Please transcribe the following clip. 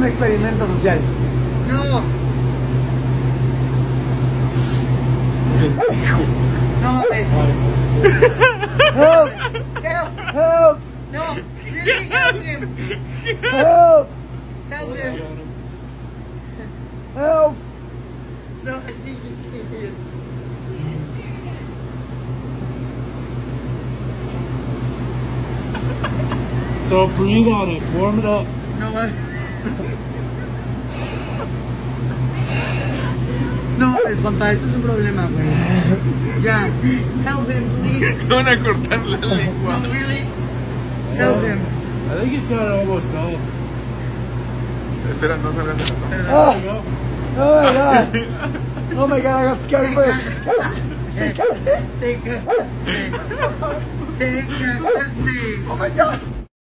un experimento social. No. No, es. Help! Help! Help! No, really help him! Help! Help him! Help! No, I think he's serious. So breathe on it, warm it up. No, no, es compa, esto es un problema, güey. Ya, help him, please. Te van a cortar la lengua. No, really? Help him. I think he's got it almost done. Espera, no salgas de la toma. Oh, There you go. oh my god! Oh my god, I got scared first. Take a stay. Take a stay. Oh my god!